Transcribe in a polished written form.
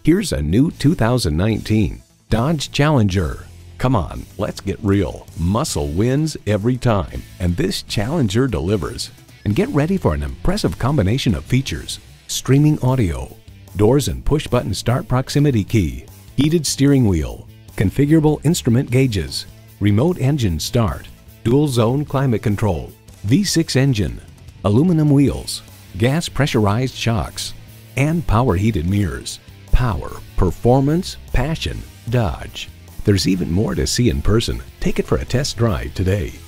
Here's a new 2019 Dodge Challenger. Come on, let's get real. Muscle wins every time, and this Challenger delivers. And get ready for an impressive combination of features: streaming audio, doors and push-button start proximity key, heated steering wheel, configurable instrument gauges, remote engine start, dual zone climate control, V6 engine, aluminum wheels, gas pressurized shocks, and power heated mirrors. Power, performance, passion, Dodge. There's even more to see in person. Take it for a test drive today.